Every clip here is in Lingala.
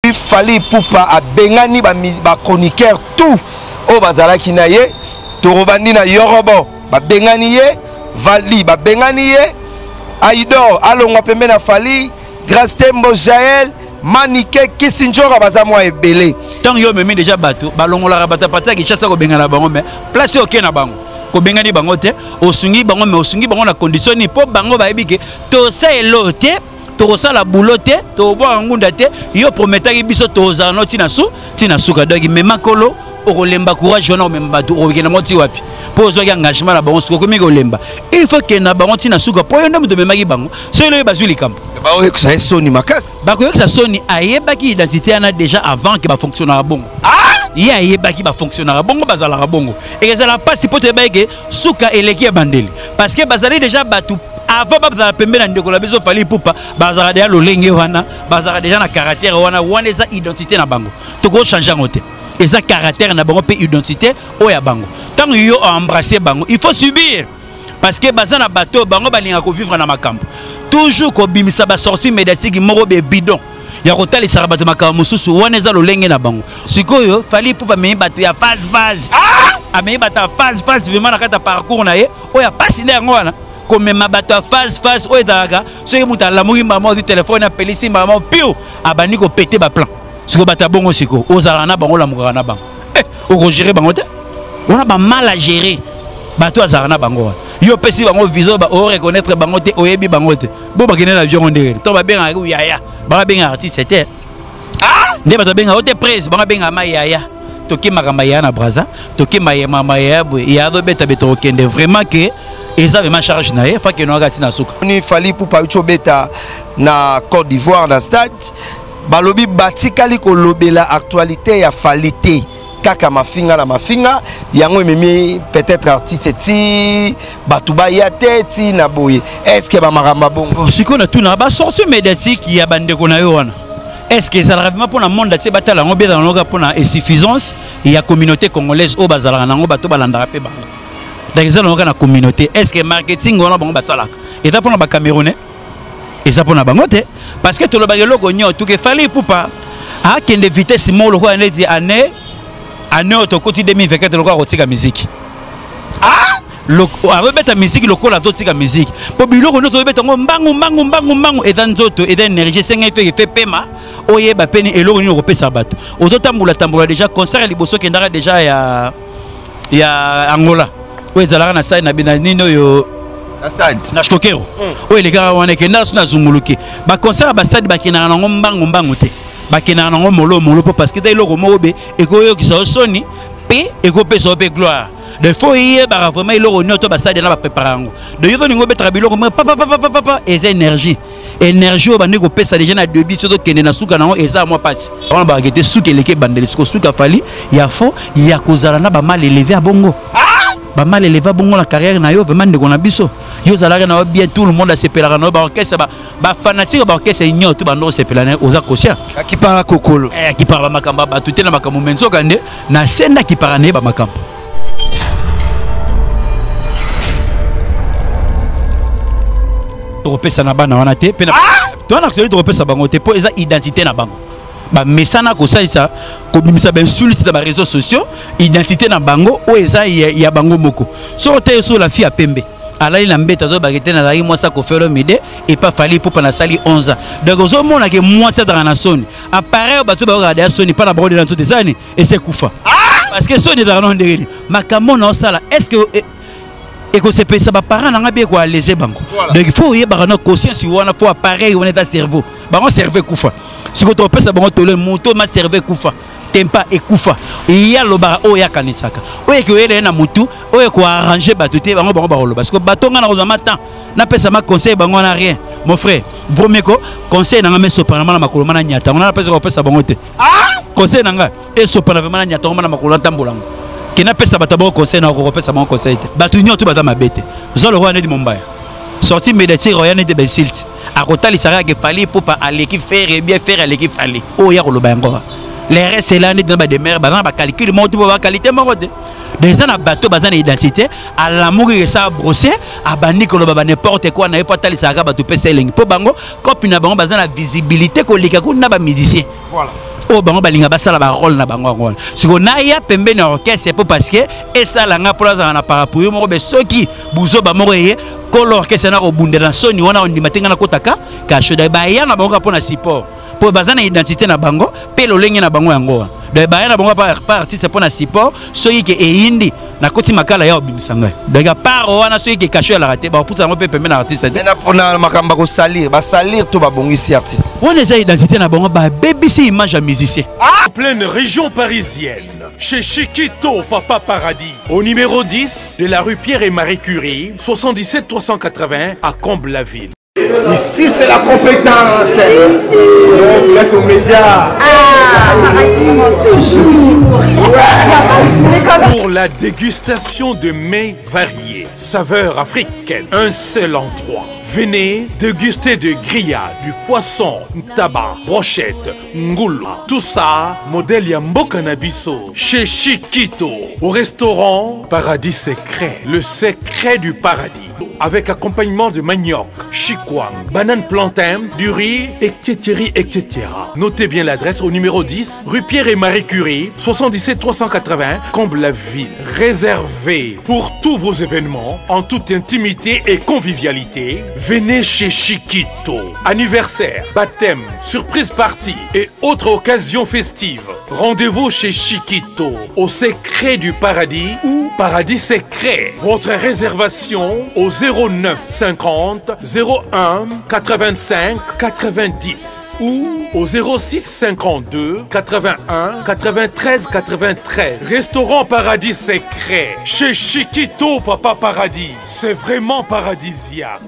Fally Ipupa a bengani ba chroniqueur tout o bazala kinaye torobandi na Yorobo ba bengani ye Vali ba bengani ye Aidor alongwa pembe na Fally Grastembo Jaël Manike Kissinjora bazamwa ebele tant yo memi déjà bato balongola rabata pata ki chassa ko bengana bango mais place ok na bango ko bengani bango te osungi bango mais osungi bango na condition ni po bango ba ebike to sa elote to sala boulote to boa ngunda te yo prometaki biso to za no tina suka donc mema kolo o lemba courage na même bato o kena moti wapi po zo ya engagement na bango suko komi ko lemba il faut que na bango tina suka po yo ndem memaki bango so le bazuli kampo ba o que ça soni makas ba ko que ça soni ayebaki identité ana déjà avant que ba fonctionner bongo ya ayebaki ba fonctionner bongo bazala bongo et ça la passe pour te baike suka eleki bandeli parce que bazali déjà batu avant bazala pembe na ndeko la biso Fally Ipupa bazala déjà lolenge wana bazala déjà na caractère wana eza identité na bango to ko changer ngote eza caractère na bango pe identité o ya bango tant yo embrasser bango il faut subir parce que bazana bateau bango balinga ko vivre na makambo toujours ko bimisa ba sortie médiatique moko be bidon ya kotali sarabato makambo mususu wana eza lolenge na bango sikoyo Fally Ipupa me bato ya phase ame bata phase vraiment na kata parcours na ye o ya pasi na ngwana comme ma bato phase o edaka soki muta la mouri maman du téléphone a pelisi maman pio abani ko péter ba plan siko bata bongo siko ozala na bango la mukana na bango o ko gérer bango te on a ba mal à gérer bato azala na bango yo pesi bango viso ba o reconnaître bango te oyebi bango te bo bakene na avion ndenge to ba benga yaya ba benga artiste te nde bato benga o te presse ba benga mayaya to ki makamba ya na braza to ki mama ya bo ya do beta beto kende vraiment que eza vraiment charge na ye fa que no agati na suka ni Fally Ipupa ucho beta na Côte d'Ivoire na stade balobi batikali ko lobela actualité ya Fally te kaka mafinga na mafinga yango mimi peut-être artiste ti batuba ya teti na boye est-ce que ba maramba bongo siko na tuna ba sortie médiatique ya bandeko na yo wana est-ce que ça vraiment pour le monde ti batala ngo beta ngo pour na insuffisance ya communauté congolaise o bazala nango bato balanda pe bango donc ça na communauté est-ce que marketing wana bango basalaka et ça pour na ba camerounais et ça pour na bango te parce que to lo ba loko nyo tout que Fally Ipupa a kende vitesse mo lo ko aneti année autokoti 2024 le quoi tika musique avec beta musique le quoi la tika musique po biloko no to beta mbangu et dans d'autres et d'énergie senga fait pema oye ba peni eloko ni ko pesa bato ototambula déjà concert liboso kendara déjà ya Angola o ezalaka na sai na bina nino yo na stokero o les gars wana kenda suna zunguluki ba concert ba sadi ba kinana ngo mbangu te bakena nango molo parce que eloko mobe ekoyo kiso soni pe ekopesa pe gloire de faut y ba vraiment eloko nyoto basadi na ba préparango de yo ningo betra biloko papa et énergie ba neko pesa déjà na début soto kende na suka nango eza moi passe on ba gete suka eleke bandeli suka Fally ya fo ya kozala na ba mal élevé à bongo ba mal élevé bongo la carrière na yo vraiment ndeko na biso yo zalaka na bien tout le monde a sepelaka na ba orchestre ba fanatique ba orchestre nyoto ba ndo sepelana oza kosia ki para kokolo ki para makamba ba tuté na makambo menzo kande na senda ki para ne ba makambo to repesa na bana wana te pe na to na actuellement to repesa bango te po eza identité na bango ba mesana ko salisa ko bimisa ba insulte na ba réseaux sociaux identité na bango o eza ya bango moko so te so la fille a pembe alali na mbeta zo bagete na zali mwasa ko felo mide et pas Fally Ipupa na sali 11 donc zo mona ke mwasa dans la soni appareil bato ba regarder soni pas na brode dans tout ça ni et c'est kufa parce que soni dans non ndeli makamo na sala est-ce que et que c'est ça ba parents na ngabe ko léser bango donc il faut y ba na conscience wana faut appareil wana ta cerveau bango cerveau kufa si ko to pesa bango to le moto ma cerveau kufa tempa ekufa ya loba o ya kanisaka o ye ko ele na mutu o ye ko arranger batuté bango ba loba parce que batonga na kozama temps na pesa ma conseil bango na rien mon frère vaut ko conseil na ngame soprano na makolo na nyata ngona na pesa ko pesa bango te conseil na nga e soprano vraiment na nyata ngona na makolo tambolango kina pesa batabo conseil na ko pesa bango conseil te batu nyoto batama bete zo le roi ne di Mombaya sorti médiatique royal de Besilt a kotali sara ke Fally Ipupa à l'équipe faire et bien faire à l'équipe Fally o ya ko loba ngora les restes là ni dans des mères bazana ba calcul mo to ba qualité mo de des ana bateau bazana identité à l'amour et ça brosser a bandi ko loba n'importe quoi na pas tali sara ba to pesa lingi po bango copine na bango bazana visibilité ko lika ko na ba musicien voilà o bango balinga basala ba rôle na bango ngona siko na ya pembe na orchestre pour parce que et ça la nga plaza na parapluie moko be soki buzo ba moko ye ko l'orchestre na ko bundela soni wana on dimatenga na kotaka ka shoda ba ya na bango pour na support pour bazana identité na bango pe lolenge na bango yango de ba ya na bango par artiste pour na support soki ke eindi na koti makala ya obimisanga donc par wana soki ke caché la raté ba pour ça mo pe pembe na artiste na pona makamba ko salir ba salir to ba bongisi artiste on eza identité na bango ba BBC image à musicien en pleine région parisienne chez Chiquito Papa Paradis au numéro 10 de la rue Pierre et Marie Curie 77 380 à Comble-la-Ville. Ici c'est la compétence. On vous laisse aux médias. Toujours. Pour la dégustation de mets variés, saveurs africaines, un seul endroit. Venez déguster de grillades, du poisson, tabac, brochette, ngoula. Tout ça, modèle Yamboka Nabiso, chez Chiquito, au restaurant Paradis Secret, le secret du paradis. Avec accompagnement de manioc, chikwang, banane plantain, du riz, etc. Notez bien l'adresse au numéro 10, rue Pierre et Marie Curie, 77 380, Comble-la-Ville. Réservé pour tous vos événements, en toute intimité et convivialité, venez chez Chiquito. Anniversaire, baptême, surprise party et autres occasions festives. Rendez-vous chez Chiquito, au secret du paradis ou Paradis Secret. Votre réservation au 09 50 01 85 90 ou au 06 52 81 93 93. Restaurant Paradis Secret chez Chiquito Papa Paradis. C'est vraiment paradisiaque.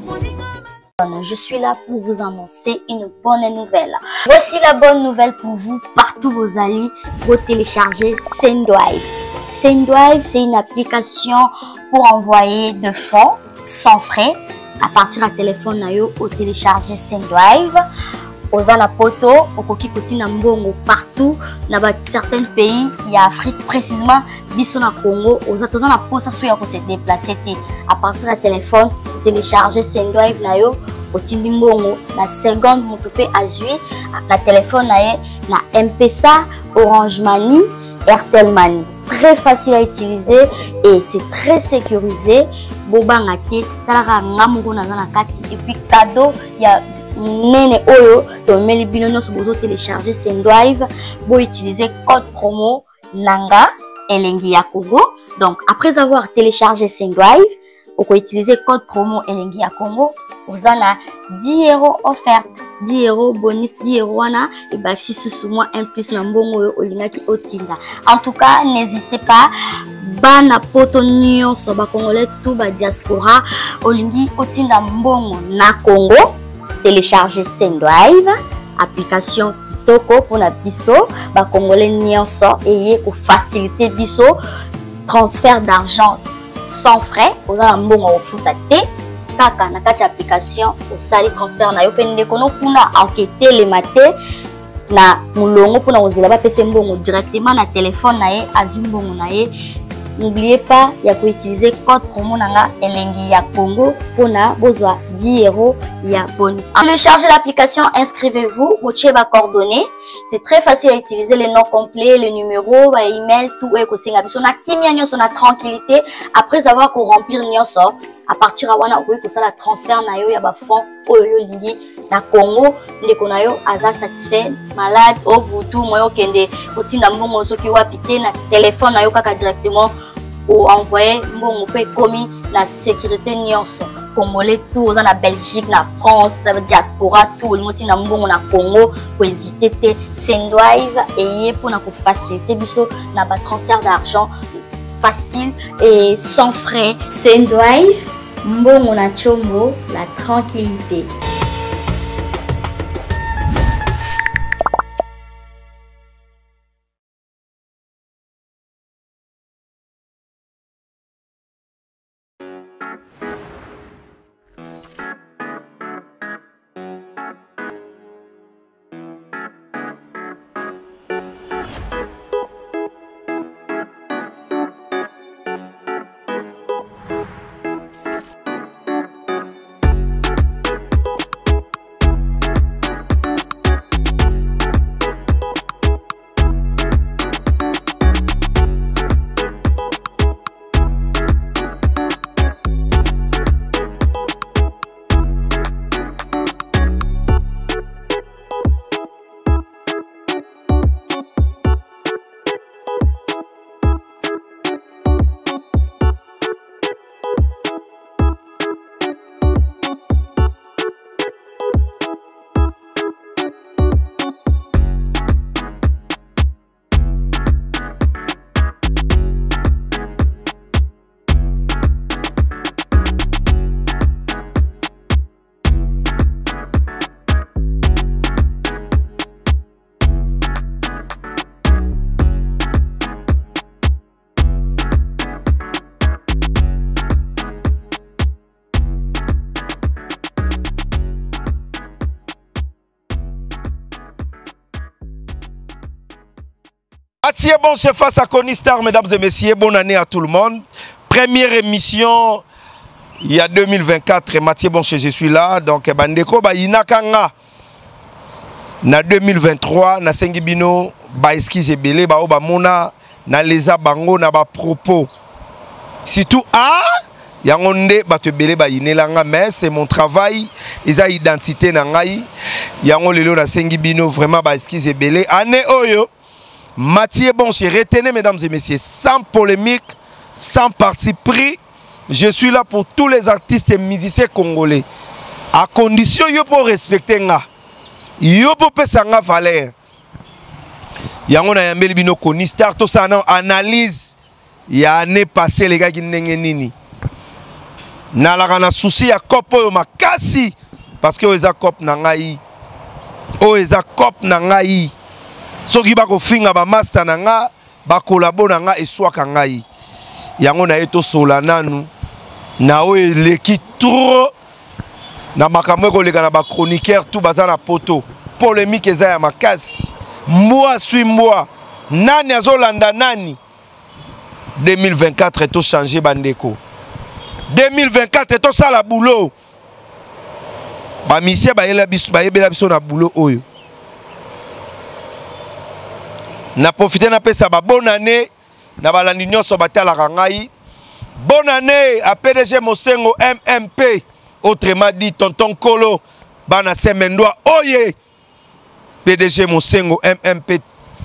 Je suis là pour vous annoncer une bonne nouvelle. Voici la bonne nouvelle pour vous, partout où vous allez, vous télécharger Sendrive. Sendrive, c'est une application pour envoyer de fonds sans frais à partir du téléphone nayo au télécharger Sendrive. Aux anapoto, au koki kotina mbongo partout dans certains pays, il y a Afrique précisément, biso na Congo, aux atozana posa souya ko se déplacer à partir du téléphone, télécharger Sendrive nayo, au tindi mbongo na seconde motope azui na téléphone naye na M-Pesa, Orange Money, Airtel Money. Très facile à utiliser et c'est très sécurisé. Bobanga te talaka ngamungo na kati et puis cadeau, il y a nene oyo to meli bino nyonso bozo télécharger Sendrive bo utiliser code promo nanga elengi ya Congo. Donc après avoir téléchargé Sendrive, vous pouvez utiliser code promo elengi ya Congo, vous avez 10 € offert, 10 € bonus, 10 € wana et bah si sous moi un plus na mbongo olingaki otinda. En tout cas, n'hésitez pas bana poto nyonso ba congolais tout ba diaspora olingi otinda mbongo na Congo. Télécharger Sendrive, application kitoko pour na biso ba congolais nyonso et pour faciliter biso transfert d'argent sans frais. Oza na mbongo ofuta te kaka na kati application osali transfert na yo pe ndeko no kuna enquêter le matin na mulongo pour na ozela ba pese mbongo directement na téléphone na ye azu mbongo na ye. N'oubliez pas, il y a qu'à utiliser code promo nanga elengi ya Congo pour na bozwa 10 € ya bonus. Téléchargez l'application, inscrivez-vous, motiez vos coordonnées. C'est très facile à utiliser, les noms complets, les numéros, les emails, tout est possible. On a kimia nyonso na tranquillité après avoir qu'on remplir nyonso. À partir de wana okoki kosala transfert na yo ya ba fonds oyo lingi na Congo ndeko na yo aza satisfait malade au butu moyo kende kotinda mbongo soki wapi te na téléphone na yo kaka directement ou envoyer mbongo pe komi na sécurité nyonso congolais tout oza na Belgique na France diaspora tout motinda mbongo na Congo ko hésiter te Sendrive et pour na ko faciliter biso na ba transfert d'argent facile et sans frais. Sendrive, mbongo na chombo, la tranquillité. Mathieu Bonche face à Conistar, mesdames et messieurs, bonne année à tout le monde. Première émission, il y a 2024, Mathieu Bonche, je suis là. Donc, Bandeko, Inakanga, na 2023, na Sengibino, Eskize Belé, Mona, na Leza Bango, na propos. Surtout, yangonde bato belé ba inelanga, mais c'est mon travail, ils a identité na ngai. Yango lelo na Sengibino, vraiment Eskize Belé. Année Oyo. Mathieu Bonche, retenez mesdames et messieurs, sans polémique, sans parti pris, je suis là pour tous les artistes et musiciens congolais. À condition yo pour respecter nga, yo pour pesa nga valeur. Yango na yambeli bino Conistar, tout ça non analyse. Ya année passée les gars qui ndenge nini. Na la kana souci ya kopo yo makasi parce que oza kop na ngai. Oza kop na ngai. Soki bako finga ba master na nga ba kolabo na nga eswaka ngai yango na eto solananu na o eleki trop na makambo ko leka na ba chroniqueur tout baza na poto polémique eza ya makasi moi suis moi nani azolanda nani 2024 eto changer bandeko 2024 eto sala boulot ba misie ba yela biso na boulot oyo. Na profité na pesa ba bonne année na balandi nyonso batala ngai. Bonne année à PDG Mosengo MMP, autrement dit tonton Kolo bana semendwa oye PDG Mosengo MMP.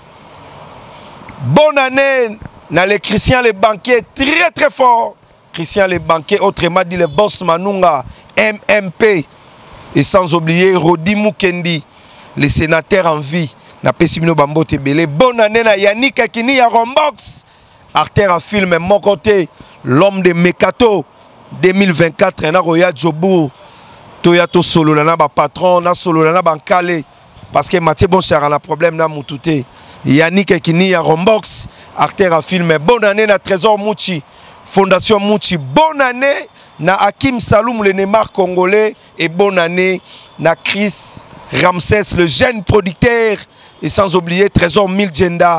Bonne année na les Christian les banquiers très très fort. Christian les banquiers, autrement dit le boss Manunga MMP, et sans oublier Rodi Mukendi, les sénateurs en vie. Na Pessimino Bambote Belé. Bonne année na Yannick Akini à Rombox. Artère à film mon côté. L'homme de Mekato 2024. Na Roya Djobour. Toyato solo na ba patron. Na solo na bankale. Parce que Mathieu Bonche a un problème na Moutouté. Yannick Akini à Rombox. Artère à film. Bonne année na Trésor Mouchi. Fondation Mouchi. Bonne année na Hakim Saloum le Neymar congolais. Et bonne année na Chris Ramsès le jeune producteur. Et sans oublier Trésor Miljenda,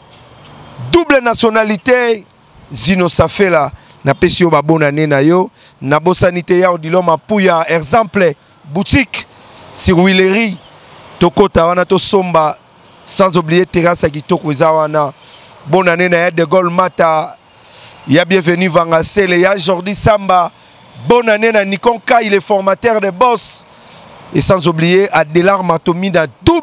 double nationalité, Zino Safela, na pesio ba bonne année na yo, na bosanité ya odilo mapuya, exemple, boutique, sur Willery, toko tawana to somba, sans oublier terrasse kitoko zawana, bonne année na ya de Gaulle Mata, ya bienvenue Vangasele, ya Jordi Samba, bonne année na Nikonka, il est formateur de boss, et sans oublier Adelar Matomi,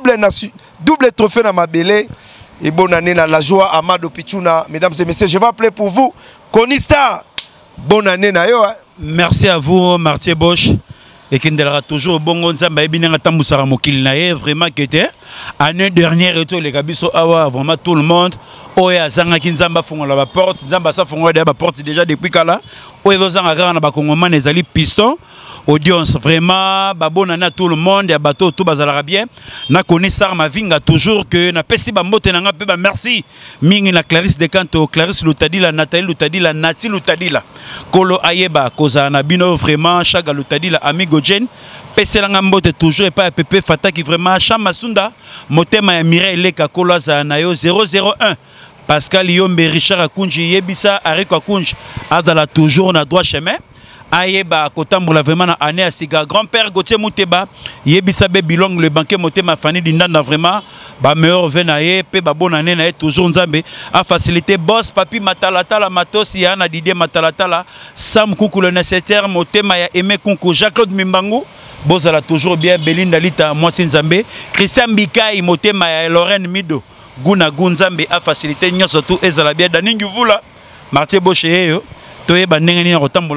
double trophée dans ma belé. Et bonne année dans la joie Amado Pichuna. Mesdames et messieurs, je vais appeler pour vous Conistar. Bonne année na yo. Merci à vous Mathieu Bonche. Et qui nous toujours bon nzamba ebinanga tambusara mokili na ye vraiment que était année dernière et tout les gabiso awa vraiment tout le monde oya zanga kinzamba fongola ba porte nzamba sa fongola ba porte déjà depuis kala oya zanga gara na ba kongomane ezali piston audience vraiment ba bonne année à tout le monde ya bateau tout bazala bien na Conistar ma vinga toujours que na pesi ba mbote na nga pe ba merci mingi na Clarisse de Canto Clarisse Lutadila Nathalie Lutadila Nati Lutadila Kolo Ayeba koza na bino vraiment chaque Lutadila amigo Jen peselanga mbote toujours et pas Pepe Fata qui vraiment Chamasunda motema ya Mireille Leka Kolo za na yo 001 Pascal Yombe Richard Akunji Yebisa Ariko Akunji adala toujours na droit chemin Ayeba kotambola vraiment na année à siga grand-père Gauthier Mouteba Yebisa be bilong le banquier motema fani dindanda vraiment ba meilleur venaye pe ba bonne année na toujours nzambe a facilité boss papi matalatala matos ya na Didier matalatala Sam Kunku le nécessaire motema ya Aimé Kunku Jacques-Claude Mimbangu bozala toujours bien Belinda Lita moi Nzambe Christian Bikai motema ya Lorraine Mido Guna Gunzambe a facilité nyonso tout ezala bien daningi vula Mathieu Bonche yo obeti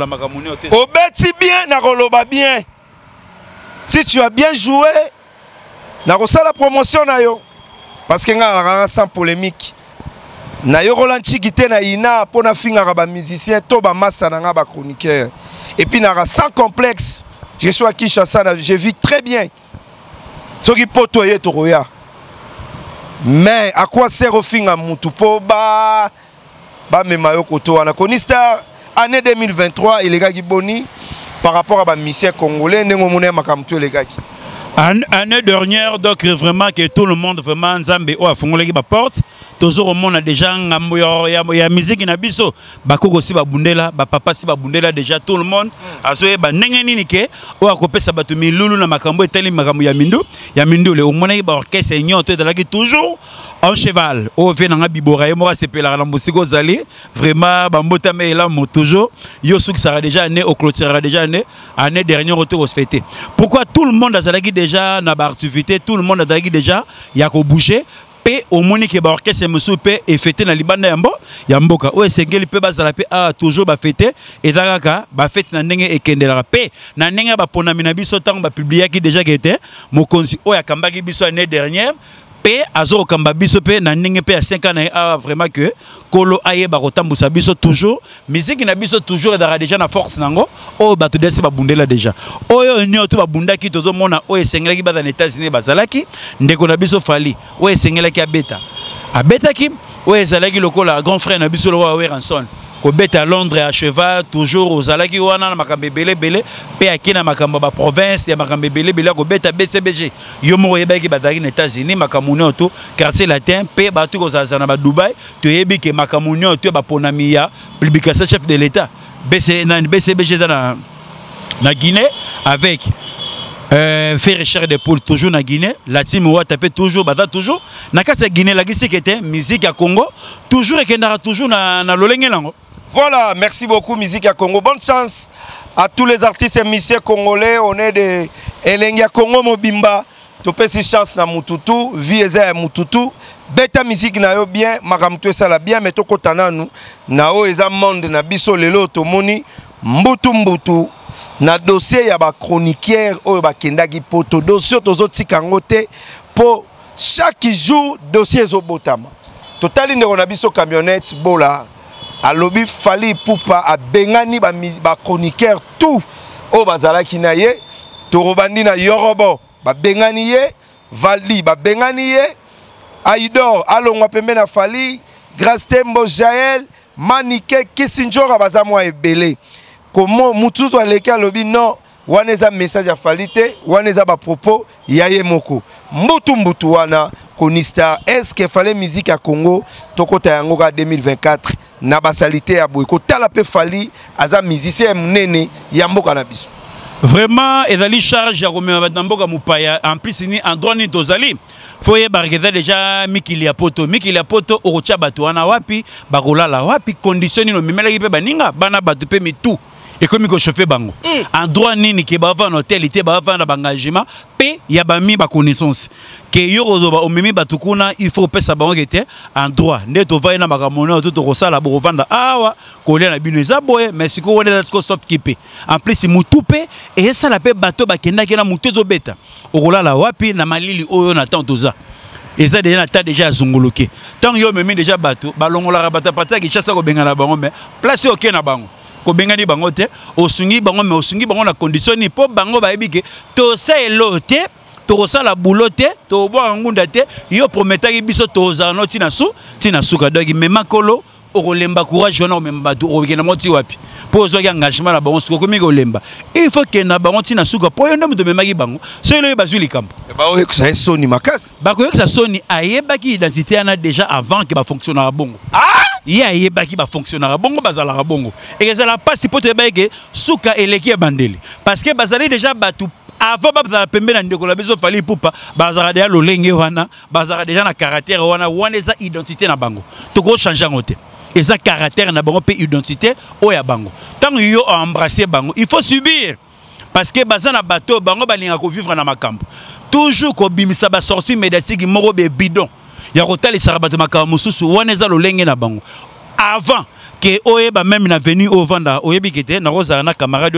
bien, nakoloba bien. Si tu as bien joué, nakosala la promotion na yo. Parce que nga sans polémique. Na yo rolanchi kité na ina pour na finga ba musicien to ba massa na nga ba chroniqueur. Et puis na sans complexe. Je suis à Kinshasa, je vis très bien. Ce qui peut toyer toroya. Mais à quoi sert au finga mutupo ba memayo koto ana Conistar. Année 2023 et les gars qui boni par rapport à ma mission congolais nengo mone makamto les gars. Année dernière, donc vraiment que tout le monde vraiment Nzambe a fongolé la porte. Toujours au monde déjà ya musique na biso. Bakoko si ba bundela, ba papa si ba bundela déjà tout le monde. Azoye ba nengeni nike o akopesa batu milulu na makambo eteli makambo ya mindu. Ya mindu le omona ba orchestre nyoto de la qui toujours en cheval. O venanga bibora e mora sepela la musiko zali. Vraiment ba mbota me là toujours. Yo souk sera déjà né au clôturera déjà né année dernière retour au fêté. Pourquoi tout le monde a zalaki déjà na ba activité, tout le monde a zalaki déjà ya ko bouger. Pe au monique ba orchestre musu pe et fêter na libanda ya mboka o esengeli pe bazala pe a toujours ba fêter et zakaka ba fête na ndenge ekendela pe na ndenge ba ponami na biso tango ba publier ki déjà était mokonzi o ya kambaki biso année dernière pe azo kamba biso pe na ndenge pe ya 5 ans a vraiment que kolo aye ba kotambusa biso toujours musique na biso toujours dara déjà na force nango o ba to desi ba bundela déjà oyo nyo to ba bundaki tozo mona o esengelaki ba na États-Unis bazalaki ndeko na biso fali o esengelaki abetaki o ezalaki lokola grand frère na biso lo wa Ranson ko beta à Londres à cheval toujours aux alaki wana na makambe belé pe akina makamba ba province ya makambe belé ko beta BCBG yo mo yebaki badaki na États-Unis makamunyo to quartier latin pe ba tu ko zazana ba Dubai to yebi ke makamunyo to ba ponami ya publication chef de l'état BCBG na Guinée avec faire recherche de poules toujours na Guinée la team wa tapé toujours bata toujours na kati ya Guinée la gisi kete musique ya Congo toujours ekendara toujours na lolenge lango. Voilà, merci beaucoup musique à Congo. Bonne chance à tous les artistes et musiciens congolais. On est de Elengia Congo Mobimba. Tu peux si chance na Mututu, Vieza Mututu. Beta musique na yo bien, makamtu sala bien mais to kotana nous. Na o eza monde na biso lelo to moni mbutu na dossier ya ba chroniqueur o ba kendaki poto dossier tozo tikango te po chaque jour dossier zo botama. Totali ndeko na biso camionnette bola. Alobi fali pupa a bengani ba chroniqueur tout o bazalaki na ye torobandi na yorobo ba bengani ye vali ba bengani ye aidor alongwa pembe na fali Grastembo Jael Manike Kisinjora bazamwa ebele comment mututu aleki alobi non waneza message ya falite waneza ba propos yaye moko mbutu wana konista est-ce que fallait musique à Congo tokota yango ka 2024 na basalite ya boy ko tala pe fali aza musicien mnene ya mboka na biso vraiment ezali charge ya komema na mboka mupaya en plus ni endroit ni tozali foye bargeza déjà mikili ya poto okocha bato wana wapi bakolala wapi condition ni no memela pe baninga bana bato pe mitu et comme il chauffe bango en droit nini ke ba va en hôtel ité ba va na engagement pe ya ba mi ba connaissance ke yo rozoba omemi batukuna il faut pesa bango était en droit ndeto va na makamona to to kosala bo vanda awa kolia na bino eza boye mais siko wona ko soft keep en plus mutupe et ça la pe bato ba kenda ke na mutezo beta okolala wapi na malili oyo na temps toza et ça déjà zunguluke tant yo memi déjà bato balongola rabata pata ki chassa ko benga na bango mais place ok na bango ko bengani bango te osungi bango mais osungi bango na condition ni po bango ba ebike to sa elote to sala boulote to boa ngunda te yo prometaki biso to za no tina su ka dogi mais makolo okolemba courage na memba to okena moti wapi po zo ya engagement na bango suko komi kolemba il faut que na bango tina suka po yo ndemo to memaki bango so elo bazuli kampo ba o que ça soni makasi ba ko ça soni ayebaki identité ana déjà avant que ba fonctionner bongo ya yebaki ba fonctionnaire bongo bazala bongo et que ça la passe pote baike suka eleki bandeli parce que bazali déjà batu avant bazala pembe na ndeko la biso fali pupa bazala déjà lolenge wana bazala déjà na caractère wana eza identité na bango to ko changer ngote et ça caractère na bango pe identité o ya bango tant yo embrasser bango il faut subir parce que bazana bato bango balinga ko vivre na makambo toujours ko bimisa ba sortie médiatique moko be bidon ya kotali sarabato makambo mususu waneza lolenge na bango avant que oyeba même na venu au vanda oyebi kete na roza na camarade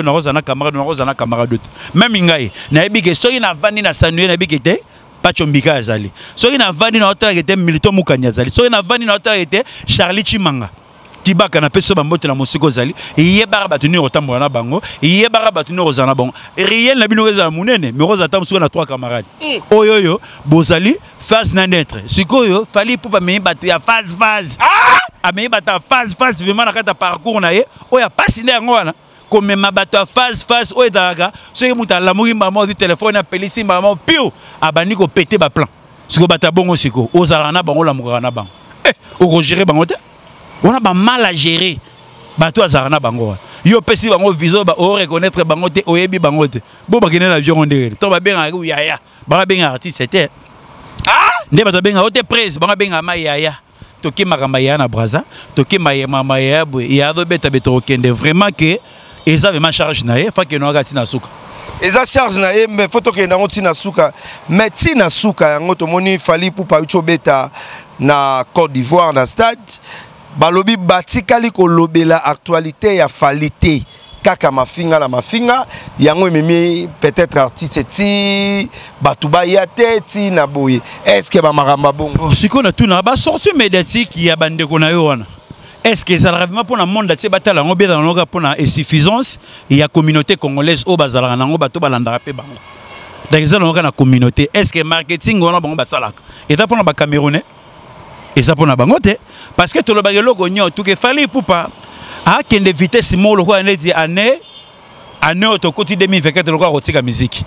na camarade même ngai na yebi ke soki na vandi na sanuye na bikete pachombika azali soki na vandi na hôtel kete milito mukanya azali soki na vandi na hôtel kete Charlie Chimanga tibaka na peso bambote na musiko zali yebara batuni rotambo na bango yebara batuni rozana bango riel na bino za munene mais roza tamusuko na 3 camarades oyoyo bozali phase na naître sikoyo fali pour me batu ya phase a me bata phase vraiment na kata parcours na ye oya passe na ngo wana komema bato face o ezalaka soki moto alamuki maman du téléphone apelisi maman pio abandi kopete baplan siko bato bongo siko ozalaka na bango olamukaka na bango okogere bango te wana bamal à gérer bato azalaka na bango yo pesi bango viso oreconnaître bango te oyebi bango te bo bakende na avion ndenge to babengaka yaya bakabengaka artiste te nde bato babengaka ote presse bakabengaka mayaya toki makamba ya na braza toki mama ya boy ya do beta beto okende vraiment que eza vraiment charge na ye fa que no akati na suka eza charge na ye mais photo ke nango tina suka mais tina suka yango to moni fali pour pa ucho beta na Côte d'Ivoire na stade balobi batikali ko lobela actualité ya falite kaka mafinga na mafinga yango mimi peut-être artiste ti batuba yate ti na boye est-ce que ba maramba bongo siko na tuna ba sorti médiatique ya bande ko na yo wana est-ce que ça vraiment pour na monde ti batala ngo beta ngo pour na insuffisance ya communauté congolaise o bazala nango bato balanda pe bango donc ça ngo na communauté est-ce que marketing wana bango basalaka et ça pour na ba camerounais et ça pour na bango te parce que to lo ba logo nyo tout que fallait pour pas a kende vitesse mo lo ko aneti année otokoti 2024 lo ko rotika musique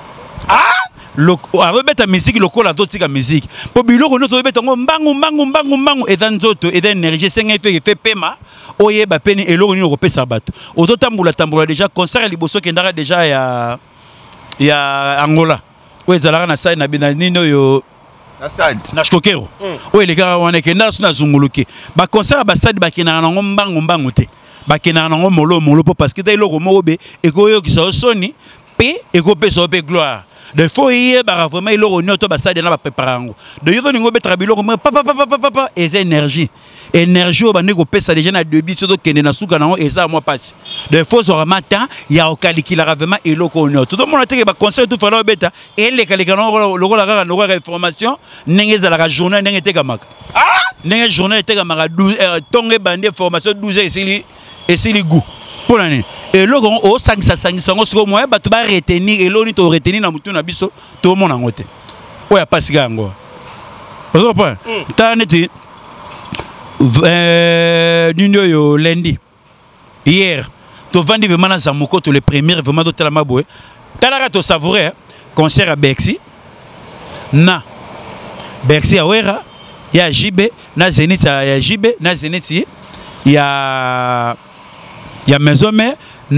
lo arobeta musique lo ko la totika musique po biloko no to beta ngo mbangu eza nzoto eza énergie senga fait pema oyeba peni eloko ni ko pesa bato ototambula déjà concert liboso kendara déjà ya Angola o ezalaka na sai na bina nino yo na Stokero o eleka wana kenda suna zunguluke ba concert ba stade ba kina nango mbangu te ba kina nango molo po parce que eloko mobe ekoyo kiso soni pe ekopesa pe gloire de fois hier ba vraiment eloko ni to ba stade na ba préparango de yo ningo betra biloko papa et énergie au bande ko pesa déjà na début so to kende na suka nango eza moi passe de fois sur matin ya o calculer vraiment eloko no tout le monde te ba concert tout fala beta et les calculer loko la information nenge za la journée nenge te kamaka nenge journée te kamaka 12 tonge bande formation 12 et sili goût pour l'année et loko o sangisa ngo siko moi ba to ba retenir et loni to retenir na mutu na biso to mona ngote oya pasika ngo ozo point taneti Nuno yo lundi hier to vandi vraiment na Zamoko to le premier vraiment de tellement boé talara to savourer concert à Bercy na Bercy awera ya JB na Zenith ya JB na Zenith ya maison mais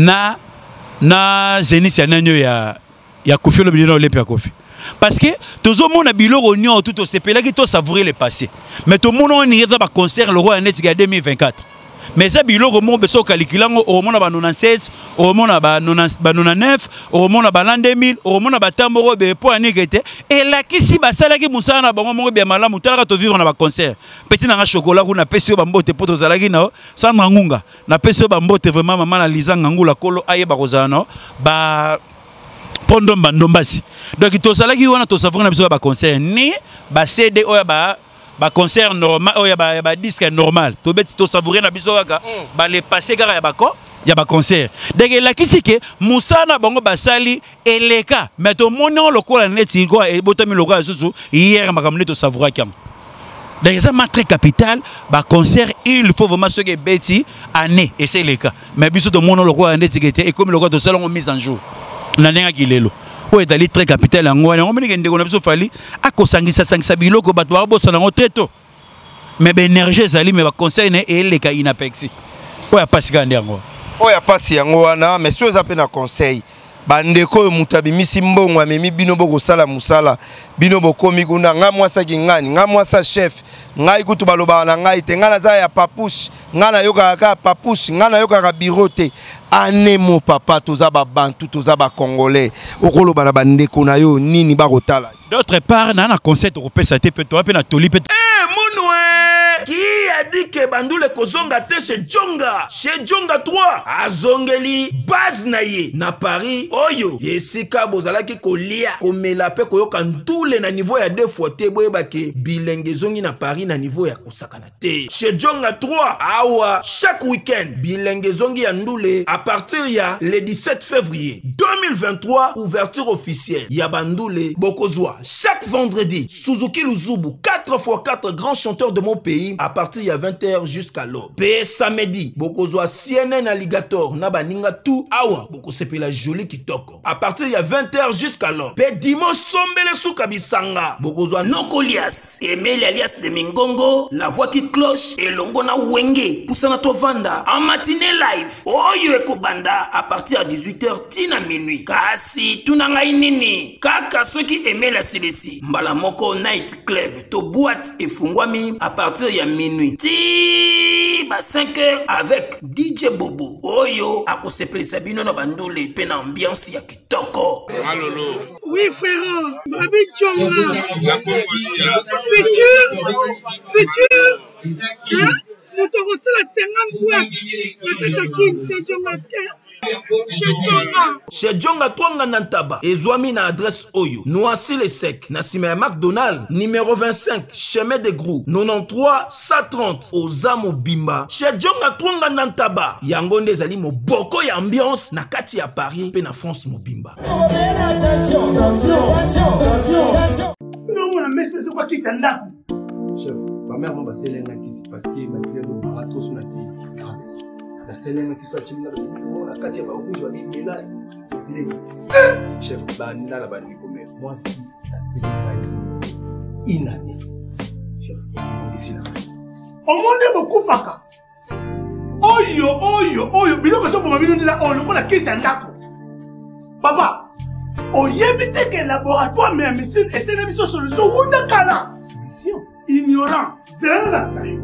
na Zenith ya nanyo ya Kofi le bidon Olympia Kofi. Parce que tout le monde a biloko nyo tout au CP là qui to savourer le passé. Mais tout le monde on y va concert le roi net 2024. Mais ça biloko mo beso calculango au monde ba 97, au monde ba 99, au monde ba l'an 2000, au monde ba tamboro be po anikete et là qui si ba sala ki musana bango mo be malamu tala to vivre na ba concert. Petit na chocolat kuna pesi ba mbote poto zalaki na sandra ngunga. Na pesi ba mbote vraiment maman na lizanga ngula kolo aye ba kozana ba Pondom bandombasi. Donc to salaki wana to savourer na biso ba concert ni ba CD oya ba concert normal oya ba disque normal. To beti to savourer na biso kaka ba le passer kaka ya ba concert. Donc la kisike musana bango basali eleka mais to mono lokola neti ko e botami lokola susu hier makamne to savourer kam. Donc ça m'a très capital ba concert il faut vraiment ce que beti année et c'est le cas. Mais biso to mono lokola neti kete et comme lokola to salon mise en jour. Nanenga kilelo o etali très capital yango yango meni ndeko na biso fali akosangisa biloko bato ba bosa nango treto mais ba énergie ezali mais ba conseil ne eleka inapexi o ya pasika ndango o ya pasi yango wana mais so eza pe na conseil bandeko mutabi misi mbongo amemi bino boko sala musala bino bokomi kuna nga mwasa kingani nga mwasa chef ngai kutu baloba na ngai te ngana za ya papush ngana yoka ka papush ngana yoka ka birote anemo papa toza ba bantu toza ba congolais okoloba na bandeko na yo nini ba kotala d'autre part na concept européen te pe to pe na toli pe qui a dit que Bandoule kozonga te chez Djonga 3 azongeli base na ye na Paris oyo yesika bozalaki kolia komela pe koyoka ndule na niveau ya 2 fois te boyeba ke bilenge zongi na Paris na niveau ya kosakana te chez Djonga 3 awa chaque week-end bilenge zongi ya ndule à partir ya le 17 février 2023 ouverture officielle ya Bandoule bokozwa chaque vendredi Suzuki Luzubu 4x4 grands chanteurs de mon pays à partir de ya 20h jusqu'à l'aube. Pe samedi, bokozwa CNN Alligator na baninga tout awa bokosepela joli kitoko. À partir ya 20h jusqu'à l'aube. Pe dimanche sombele suka bisanga, bokozwa Nokolias, Emile alias de Mingongo, la voix qui cloche et longo na wenge, poussana to vanda en matinée live. Oyo ekobanda à partir à 18h tina minuit. Kasi tunanga inini, kaka ceux qui aimaient la CDC. Mbala moko night club, to boîte et fungwami à partir ya minuit. Ti ba 5h avec DJ Bobo. Oyo akosepeli sabino na bandole pe na ambiance ya kitoko. Malolo. Oui frère, Babi Tchonga. La Congolia. Futur. Hein? Nous te reçons la 50 boîtes. La Katakin, c'est Djongaske. Chez Djonga Twanga Nantaba, Ezwami na adresse Oyo, Noisy les Secs, Nassime McDonald, numéro 25, chemin de Grou, 93 130, Ozamo Bimba. Chez Djonga Twanga Nantaba, Yangonde Zali mo boko ya ambiance, na kati ya Paris, pe na France mo Bimba. Attention. Non, mais c'est quoi qui s'en a? Chef, ma mère m'a passé l'un qui s'est passé, ma mère m'a barato sur la tête. La scène qui soit chimna de la katia ba rouge wali là. Chef, banda la bandi comme moi si la télé inane. Chef, ici là. Au monde beaucoup faka. Oyo, biloko so pour mabino ndila o lokola qui s'en a. Papa, oyebite que laboratoire mais machine et c'est une solution ou dakala. Solution ignorant, c'est la sayo.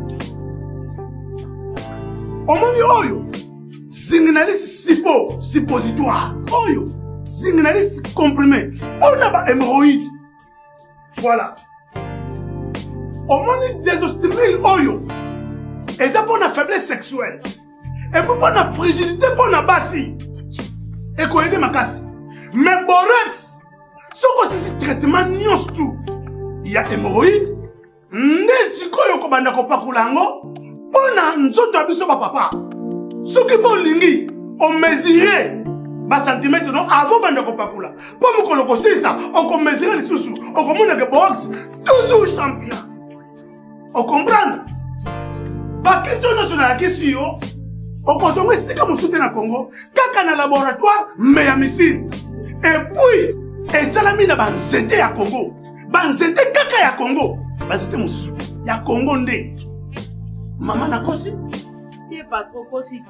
Omoni oyo, signaliste suppositoire. Oyo, signaliste comprimé. On a ba hémorroïde. Voilà. Omoni désostimile oyo. Et ça pour la faiblesse sexuelle. Et pour la fragilité pour la bassi. Et quoi aider ma casse. Mais borax, ce que c'est traitement nions tout. Il y a hémorroïde. Nesiko yoko banda ko pakulango. Pona nzoto abiso ba papa. Soki po lingi on mesurer ba centimètre non avant banda ko pakula. Po mukolo ko sisa on ko mesurer les sous. On ko mona ke box toujours champion. On comprend? Ba question nationale question. On ko zongo sika musute na Congo, kaka na laboratoire mais ya missile. Et puis, et salami na banzete ya Congo. Banzete kaka ya Congo. Banzete musute ya Congo nde. Maman na kosi? Il pas trop kosi.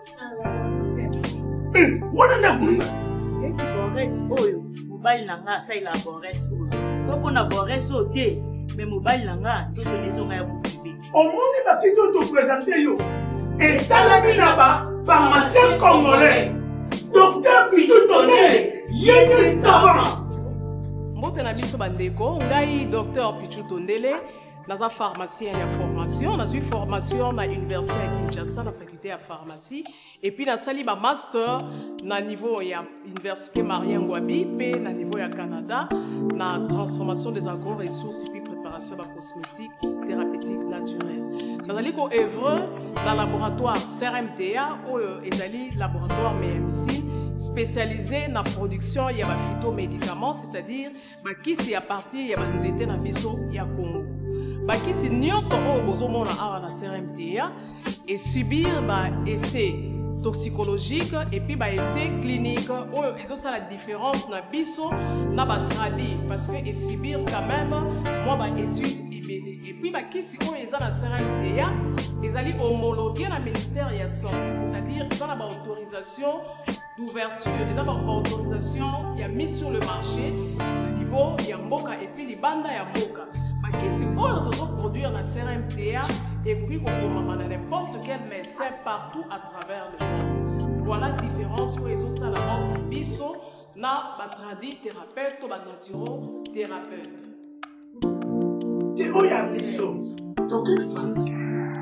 Wana na kununga. Et qui borès oyo, mobile nanga ça il a borès oyo. So qu'on a borès o té, mais mobile nanga tout les gens ya boukibi. Au monde ba question te présenter yo. Et salami na ba pharmacien congolais. Docteur Pichou Tondele, yéne savant. Mbotena biso bandeko, ngai docteur Pichou Tondele. Dans la pharmacie, il y a formation. Dans une formation à l'université à Kinshasa, la faculté de pharmacie. Et puis, dans le master, dans le niveau de l'université Marien Ngouabi, puis dans le niveau du Canada, dans la transformation des agro-ressources et puis préparation de la cosmétique thérapeutique naturelle. Dans le œuvre dans le laboratoire CRMTA, où il y a un laboratoire MMC spécialisé dans la production de phytomédicaments, c'est-à-dire qui est à partir de nzete na biso ya Congo. Bakisi nyonso oyo bozomona awa na CRMTA et subir essai toxicologique et puis essai clinique oyo ça la différence na biso na tradi parce que et subir quand même moi étude et puis bakisi oyo eza na CRMTA ezali homologué na ministère ya santé, c'est-à-dire dans la autorisation d'ouverture et d'abord autorisation ya mise sur le marché au niveau ya mboka et puis les bandes ya mboka. Si on doit produire la CRMTA et puis qu'on peut n'importe quel médecin partout à travers le monde. Voilà la différence où ils ont ça entre biso na batradi thérapeute ou naturo thérapeute. Et où y a biso? Donc une pharmacie.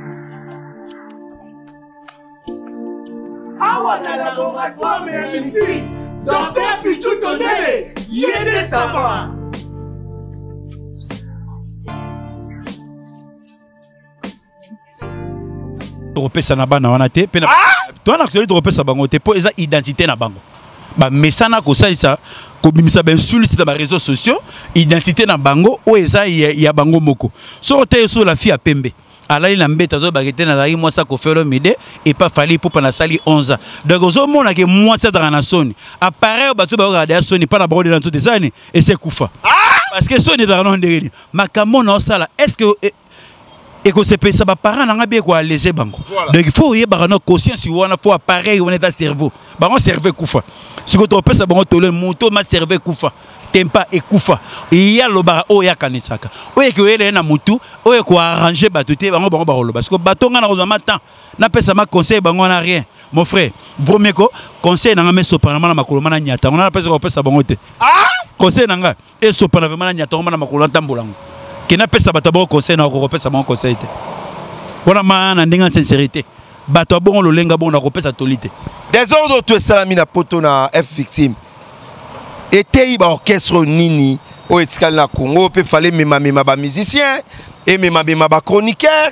Awa na laboratoire mais ici, docteur Pichou Tondele, yéne savant. Topesa na bana wana te pe na to na actuellement topesa bango te po eza identité na bango ba mesana ko salisa ko bimisa ba insulte na ba réseaux sociaux identité na bango o eza ya bango moko so te so la fille a pembe alali na mbeta zo bagete na zaki mwasa ko felo mide et pas fali pour na sali 11 ans donc zo mona ke mwasa dans la soni appareil bato ba regarder soni pas na brode dans toutes les années et c'est kufa parce que soni dans non ndeli makambo na sala est-ce que et que c'est ça ba parents na bien quoi léser bango donc il faut y ba na conscience wana faut appareil on est à cerveau bango cerveau kufa si ko to pesa bango to le moto ma cerveau kufa tempa ekufa iya loba oya kanisaka oye ke ele na mutu oye ko arranger batuté bango bango ba parce que batonga na kozama temps na pesa ma conseil bango na rien mon frère vaut mieux ko conseil na ngame soprano na makolo na nyata on na pesa ko pesa bango te conseil na nga e soprano vraiment na nyata on na makolo tambolango kina pesa batabo conseil na ko pesa bango conseil te wana mana ndinga sincérité bato bongo lo lenga bongo na ko pesa tolite désordre tu salami na poto na F victime et ba orchestre nini au etikal na Congo peut fallait mema ba musicien et mema ba chroniqueur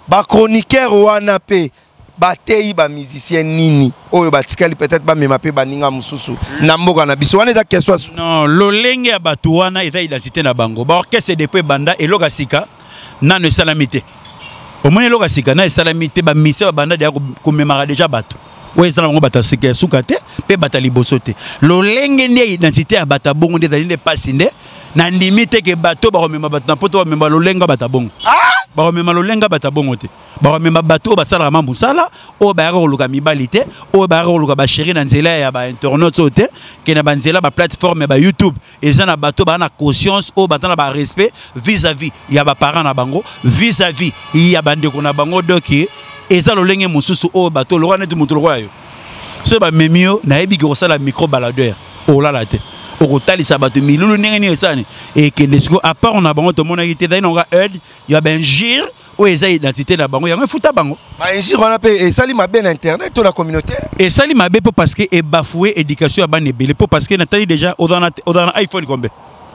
wana pe ba tei ba musicien nini oyo ba tikali peut-être ba mema pe ba ninga mususu na mboka na biso wana eza question non lolenge ya batu wana eza identité na bango ba orchestre depuis banda eloka sika na ne salamité au moins eloka sika na salamité ba mise ba banda ya ko memara déjà batu ouais ça on bata sika sukate pe bata liboso te lolenge ne identité ya bata bongo nde dali ne pasinde na limite ke bato ba rememba bata poto ba memba lolenga bata bongo ba rememba lolenga bata bongo te ba rememba bato ba sala mambu sala o ba yako luka mibalité o ba yako luka ba chéri na nzela ya ba internet sote ke na banzela ba plateforme ba YouTube eza na bato ba na conscience o bata na ba respect vis-à-vis ya ba parents na bango vis-à-vis ya bandeko na bango doki eza lolenge mususu o bato lo wana tu mutu lo yo so ba memio na yebi ko sala micro baladeur o la te o ko talisa bato milulu ndenge ni esani et que lesiko à part on a bango to mona yite dai na aide ya benjir o eza identité na bango ya futa bango ba enjir wana pe e sali mabe na internet to la communauté et sali mabe parce que e bafoué éducation ya bane belé parce que natali déjà au dans iPhone combien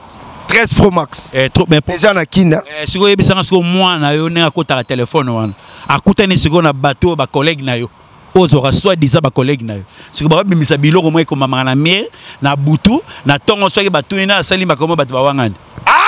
13 Pro Max trop mais déjà na kina siko yebisanga siko mwana yo ne akota téléphone wana akutani siko na bato ba collègue na yo ozora soit disant ba collègue na yo siko ba bimisa biloko mo ko mama na mier na butu na tongo soki bato ina sali makomo bato ba wangani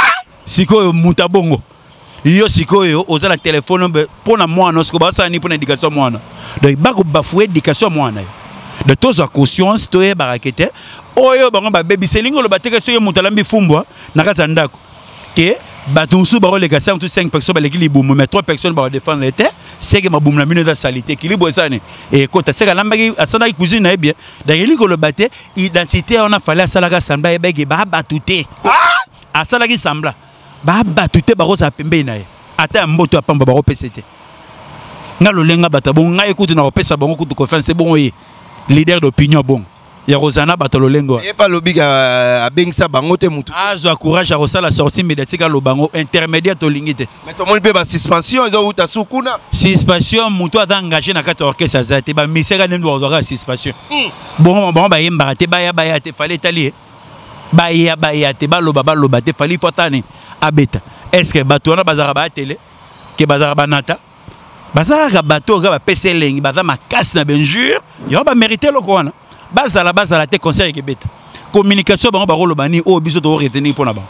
siko yo mutabongo yo siko yo ozala téléphone pour na mwana siko ba sani pour na éducation mwana donc ba ko bafouer éducation mwana yo de tous à conscience to e barakete oyo bango ba baby selingo lo bateke so yo mutalambi fumbwa na kata ndako ke batunsu ba le gasa tout 5 personnes ba l'équilibre mais 3 personnes ba défendre l'été c'est que ma boum la mine de salité équilibre ça ne et quand c'est que lambaki asana cuisine na bien d'ailleurs ko le baté identité on a fallu asala samba e bege ba batute asala ki sambla ba batute ba rosa pembe na ata mboto apamba ba opct ngalo lenga batabo ngai kutu na opesa bango kutu confiance bon yi leader d'opinion bon ya Rosana Batololengo et pas lobby a bengsa bango te mutu azo courage à rosala sortie médiatique à lobango intermédiaire to lingite mais tout le monde peut ba suspension ils ont uta sukuna suspension mutu a engagé na kata orchestre azate ba misera nendo ozora suspension bon ba yemba te ba ya te fallait talier ba ya te ba loba te fallait fotane abeta est-ce que bato na bazara ba télé ke bazara banata bazara bato ga ba peselengi bazara makasi na benjure yo ba mériter le quoi bazala te conseil ke beta communication bango ba rolobani o biso to retenir pona ba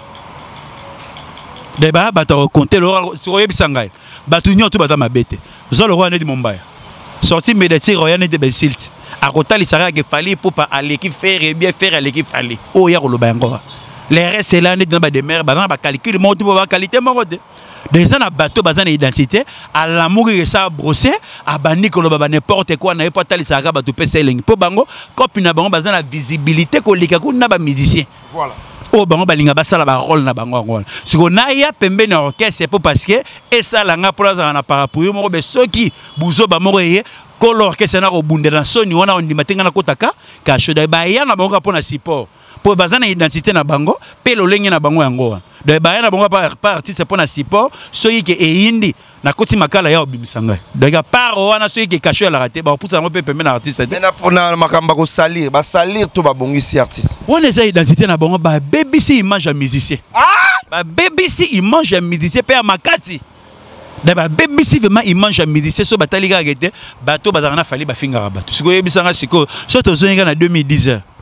de ba bato compter le sur yebisanga bato nyoto bazama mabete zo le roi ne di mombaya sorti médiatique royal ne de bensilt a kotali sara ke fali pour pas aller qui faire bien faire aller qui fallait o ya roloba ngora les restes là ne dans ba de mer bazana ba calcul mo to ba qualité mo de des ans à bateau bazana identité à l'amour et ça brosser à bandi ko loba n'importe quoi na pas tali sara bato peseling po bango copine na bango bazana visibilité ko lika ko na ba musicien voilà o bango balinga basala ba rôle na bango ngona siko na ya pembe na orchestre c'est parce que et ça la nga pour na parapluie mo be soki buzo ba mo ye ko l'orchestre na ko bundela soni wana on dimatenga na kotaka ka shoda ba ya na bango pour na support pour bazana identité na bango pe lolenge na bango yango de ba ya na bango par artiste pour na support soki ke eindi na koti makala ya obimisanga de ga par wana soki ke caché la raté ba pour ça mo pe pembe na artiste mais na pour na makamba ko salir ba salir to ba bongisi artiste on eza identité na bango ba BBC image ya musicien ba BBC image ya musicien pe ya makasi d'abord BBC vraiment image ya musicien so batali ga gete bato bazana fali ba finga bato siko yebisanga siko so to zonga na 2010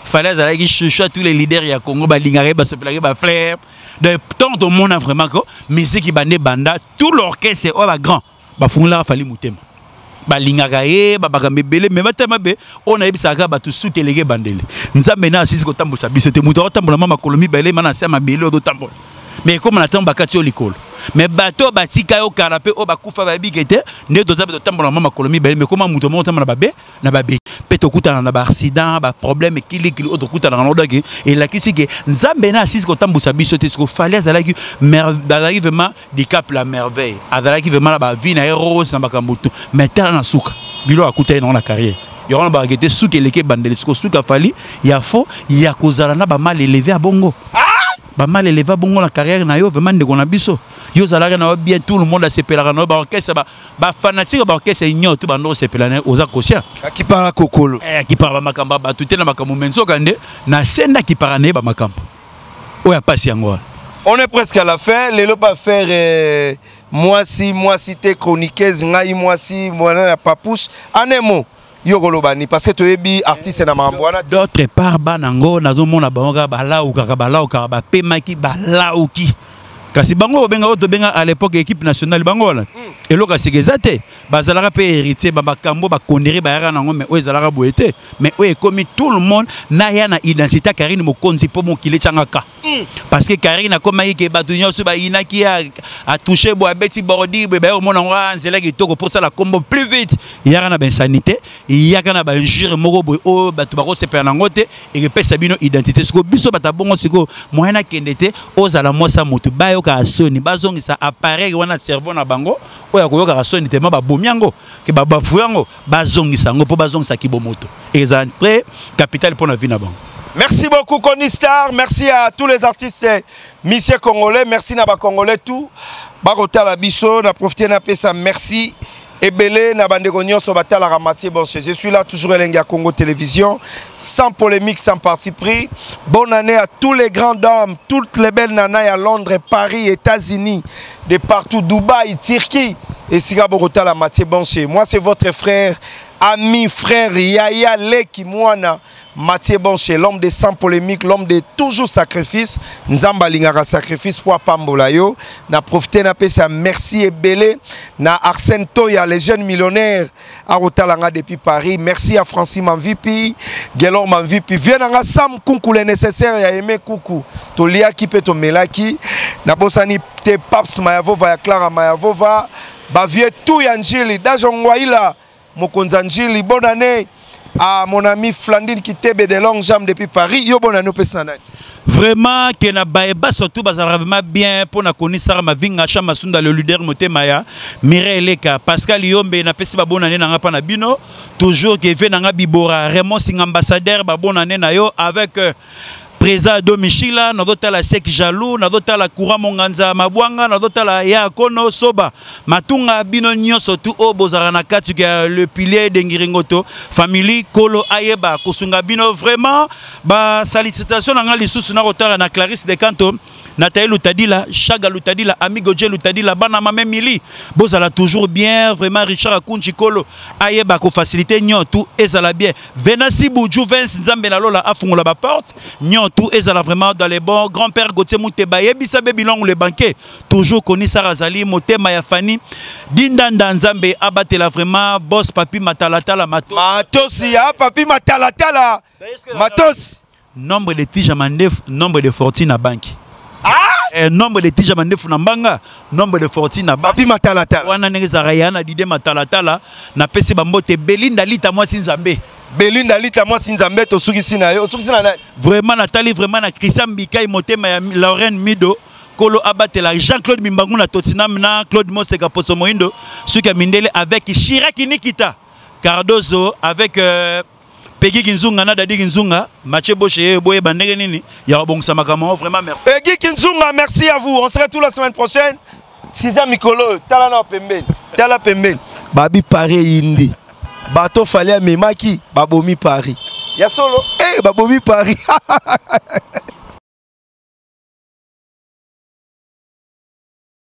fallait aller chercher tous les leaders ya Congo balingare ba sepelage ba flair de tant de monde vraiment ko musique qui bande banda tout l'orchestre oh ba grand ba fungula fali mutema balingaka ye babakambe belé mais batama be on a yebisaka ba tout soutelege bandele nzambe na asisi ko tambosa biso te muto tambola mama kolomi belé mana sama belé o tambola mais comme on attend bakati o likolo mais bateau batika yo karape o bakufa ba bigete ne doza be tambola mama kolomi belé mais comment muto mo tambola babe na babe peto kuta na ba accident ba problème kili autre kuta na ndaki et la kisike nzambe na asisi ko tambosa biso te ko fallait azalaki vraiment di cap la merveille azalaki vraiment ba vie na rose na bakambutu mais tala na suka bilo akuta na carrière yona ba gete suka leke bandele ko suka fali ya fo ya kozala na ba mal élevé à bongo ba mal élevé à bongo la carrière na yo vraiment ndeko na biso yo zalaka na bien tout le monde a sepelaka na ba orchestre ba fanatique ba orchestre igno tout ba ndo sepelana oza kosia qui parle kokolo qui parle makamba ba tout na makambo menso kande na senda qui parle ba makambo oya pasi yango. On est presque à la fin. Les lots pas faire moi si t'es chroniqueuse, moi si moi na papouche. En un mot, yogolobani parce que tu es artiste na mambwana. D'autre part banango nazo mona bango balao kaka ba pemaki balao ki. Kasi bango benga oto benga à l'époque équipe nationale bango là. Et lo kasi gezate bazalaka pe héritier ba kambo ba kondiri ba yara nango mais o ezalaka boete mais o ekomi tout le monde na ya na identité Karine Mokonzi po mokile tchangaka. Parce que Karine a comme que batunyo so ba ina qui a touché bo abeti bordi be ba o mona ngwa nzela ki toko pour ça la combo plus vite yara na ben sanité yaka na ba injure moko bo o batu ba ko sepela nangote et que pesa bino identité siko biso bata bongo siko moyena kendete ozala mosa mutu bayo ka soni bazongi sa appareil wana cerveau na bango oya koyoka ka soni tema ba bomiango ke ba bafuyango bazongi sango po bazongi sa kibomoto et ça très capital pour la vie na bango. Merci beaucoup Konistar, merci à tous les artistes Monsieur Congolais, merci na ba Congolais tout. Bakota la biso na profiter na pesa merci. Ebele na bandeko nyonso batala ramatier bon je suis là toujours Elenga Congo Télévision sans polémique sans parti pris. Bonne année à tous les grands dames, toutes les belles nanas à Londres, Paris, États-Unis, de partout Dubaï, Turquie et Siga Bogota la matier bon moi c'est votre frère, ami, frère Yaya Leki Mouana Mathieu Bonché, l'homme de sans polémique, l'homme de toujours sacrifice. Nzamba lingara sacrifice pour Pambola yo. Na profité na pesa merci et belé. Na Arsène Toya, les jeunes millionnaires à Rotalanga depuis Paris. Merci à Francis Manvipi, Gelor Manvipi. Viens na Sam Kunku le nécessaire ya aimé Kuku. To lia ki pe to melaki. Na bosani te Paps Mayavova ya Clara Mayavova. Ba vieux tout yanjili dajongwaila Mokonzanjili. Bonne année à mon ami Flandine qui t'aime de longues jambes depuis Paris. Yo bon année personne. Vraiment que na baeba surtout bazala vraiment bien pour na connaître ma vinga chama sunda le leader Motemaya Mireille Leka Pascal Yombe na pesi ba bonne année na ngapa na bino toujours que ve na Bibora Raymond Sing ambassadeur ba bonne année na yo avec Président Domichila, la Sek Jalou, la Koura Monganza Mabwanga, la Ya Kono Soba, Matunga Bino Nyosotu O Bozarana Katuga, le pilier d'Engiringoto, famille Kolo Ayeba, Kosunga Bino, vraiment, bah, salutation à l'issue na rotara na Clarisse de Canto, Nathalie Loutadila, Chaga Loutadila, Amigo Dje Loutadila, Banama Mili, Bozala toujours bien, vraiment Richard Akunchi Kolo, Ayeba, ko facilité Nyotu, Ezala bien, Venasi Boudjou, Vince Nzambelalola, Afungola ba porte, tout est vraiment dans les bons. Grand-père Gauthier Mouteba, Yebisabe Bilong le banquier, toujours connu Sarazali, Motema Yafani, Dindanda Nzambe, Abatela vraiment, boss Papi Matalatala, Matos. Matos, ya Papi Matalatala, Matos. Nombre de Tijamandef, nombre de fortune à banque. Nombre de Tijamandef Nambanga, nombre de fortune à banque. Papi Matalatala. Wana Nezarayana, Dide Matalatala, na pesi bambote Belinda Lita moi Sinzambe. Belinda Lita moi Sinzambe to sukisi na yo, sukisi na nani? Vraiment Nathalie vraiment na Christian Bikai Motema ya Lauren Mido Kolo Abatela Jean-Claude Mimbangu na Totinam na Claude Moseka Poso Moindo Suka Mindele avec Chirac Nikita Cardozo avec Peggy Kinzunga na Dadi Kinzunga Mathieu Boché Boye Bandege Nini ya bon samakamo vraiment merci. Peggy Kinzunga merci à vous. On se retrouve la semaine prochaine. Siza Mikolo tala na pembeni. Tala pembeni. Babi Paris Indi. Bato fallait memaki babomi Paris. Ya solo. Eh babomi Paris.